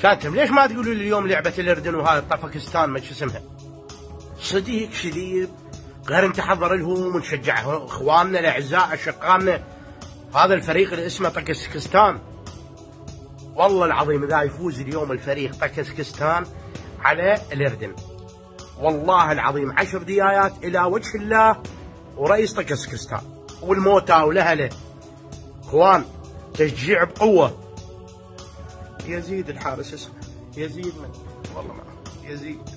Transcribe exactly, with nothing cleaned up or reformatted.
كاتم ليش ما تقولوا لي اليوم لعبة الأردن وهذا طفاكستان ما شو اسمها؟ صديق شذيب غير نتحضر لهم ونشجع اخواننا الاعزاء اشقائنا. هذا الفريق اللي اسمه طاكسكستان والله العظيم اذا يفوز اليوم الفريق طاكسكستان على الاردن والله العظيم عشر ديايات الى وجه الله ورئيس طاكسكستان والموتى والاهله. اخوان تشجيع بقوه. يزيد الحارس اسمه يزيد من والله ما يزيد.